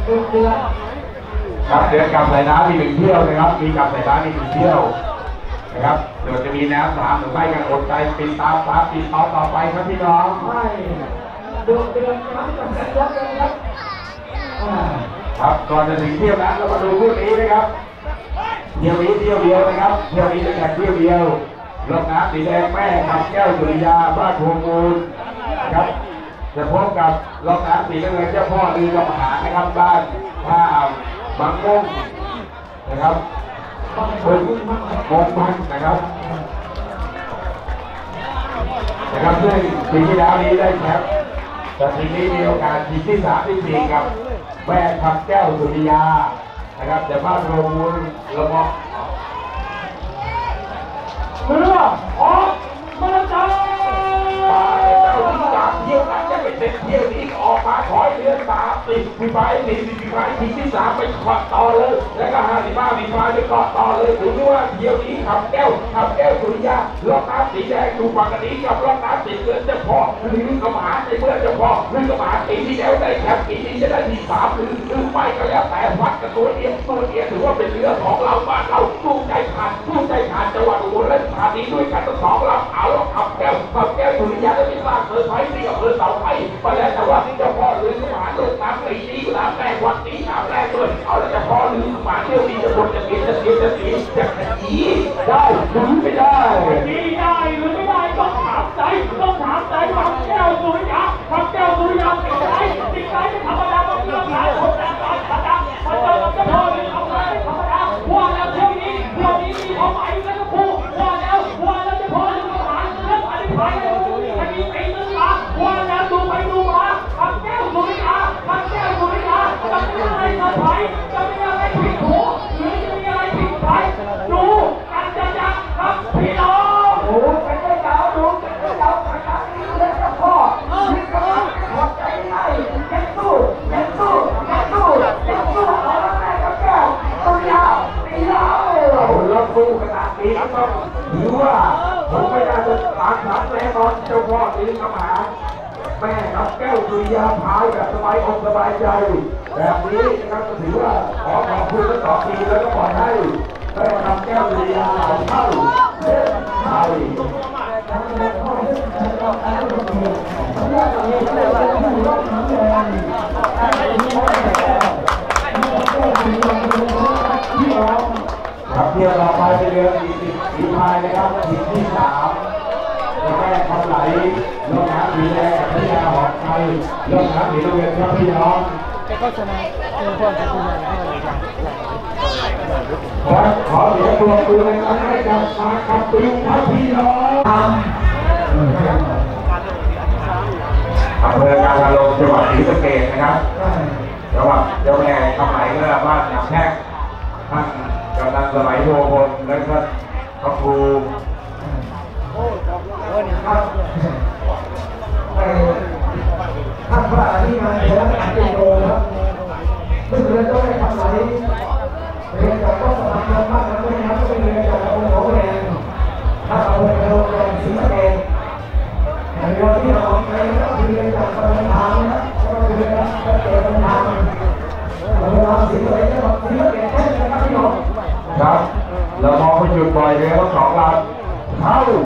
ครับเดือนกับสายน้ำมี1 เที่ยวนะครับมีกับสายน้ำมี1 เที่ยวนะครับเดี๋ยวจะมีน้ำ3หรือไม่กันอดใจติดตามติดต่อไปครับพี่น้องไม่เดือนน้ำกับสายน้ำเลยครับครับก่อนจะถึงเที่ยวนั้นเรามาดูคู่นี้นะครับเที่ยวนี้เที่ยวเดียวนะครับเที่ยวนี้จะแข่งเที่ยวเดียวรถน้ำสีแดงแม่ขับแก้วสุริยาบ้านพวงมูลนะครับจะพบกับรถน้ำสีน้ำเงินเจ้าพ่อลือกำหานะครับบ้านท่าบางม่วงนะครับเป็นมงมันนะครับซึ่งปีที่แล้วนี้ได้แชมป์แต่ปีนี้มีโอกาสทีที่3 ที่ 4กับแม่ขับแก้วสุริยานะครับแต่บ้านพวงมูลระบบเรือออกมาจ้าเที่ยวนั้นจะไปเสร็จเที่ยวนี้ออกมาถอยเรือ30มีไฟทีที่3ไปเกาะต่อเลยแล้วก็55มีไฟไปเกาะต่อเลยถือว่าเที่ยวนี้ขับแก้วสุริยาล่องน้ำสีแดงดูฝั่งนี้กับล่องน้ำสีเหลืองเจ้าพ่อหรือกำหาในเมื่อเจ้าพ่อหรือกำหาปีที่แล้วได้แชมป์ปีนี้จะได้ที่3หรือไปก็แล้วแต่วัดกับตัวเองถือว่าเป็นเรือของเราบ้านเราสู้ใจขาดจังหวัดอุบลราชธานีด้วยกันทั้ง2 ลำเอาแล้วขับแก้วสุริยาได้เป็นล่าเสือไฟที่อำเภอเสาไทยไปแล้วแต่ว่าเจ้าพ่อหรือกำหาลงน้ำปีนี้น้ำแรกวันนี้น้ำแรกเลยเอาแล้วเจ้าพ่อหรือกำหาเที่ยวนี้จะบนจะเสียจะหนีได้หรือไม่ได้หรือไม่ได้ต้องถามใจขับแก้วสุริยาติดใจไม่ธรรมดาต้องเลือกหาคนแต่ตอนธรรมดามันเจอกับเจ้าพ่อหรือเอาไม่ธรรมดาว่าแล้วเที่ยวนี้มีความหมายแล้วก็พูดว่าแล้วเจ้าพ่อหรือกำหาเรื่องอธิบายเลยจะมีปีนึงมาว่าแล้วดูไปดูมาขับแก้วสุริยาจะไม่อะไรเกิดไผ่จะไม่อะไรผิดหูหรือจะมีอะไรผิดไผ่ดูกันจะครับพี่น้องโอ้กันได้ยาวดูกันได้ยาวขนาดนี้เลยเจ้าพ่อมีกำลังขอบใจให้ยังสู้เอาละแม่กับแก้วสุริยาตีเราเราสู้ขนาดนี้ต้องถือว่าผมไม่ได้จะตามทันแน่นอนเจ้าพ่อหรือกำหาแม่กับแก้วสุริยาพายแบบสบายอกสบายใจแบบนี้นะครับก็ถือว่าขอขอบคุณทั้ง2 ทีมแล้วก็ขอให้แม่กับแก้วสุริยาเข้าเส้นชัยครับเที่ยวต่อไปเป็นเรือสีพายนะครับทีมที่3แม่คำไหลลงน้ำสีแดงกับพิยาหอมไทยลงน้ำสีน้ำเงินครับพี่น้องก็ชนะพ่อจะชนะขอเสียงปรบมือนะครับให้กับมาคับปิงครับพี่น้องอำเภอการลงจังหวัดศรีสะเกษนะครับจังหวัดเจ้าแม่คำไหลก็บ้านหนองแพกท่านกำนันสมัยโพพลและก็พระครูท่านพระอธิการเจ้าหน้าที่โตครับซึ่งเรือต้องได้ทำไหลเรือจากก็สมัครมากนะไม่ครับก็เป็นเรือจากอำเภอหนองแดงถ้าอำเภอหนองแดงศรีสะเกษเรือที่ออกไปก็คือเรือจากปทุมธานีนะก็คือเรือจากปทุมธานีเรือศรีสะเกษจังหวัดศรีสะเกษนะครับพี่น้องครับเรามองไปจุดปล่อยเรือทั้ง2 ลำเข้า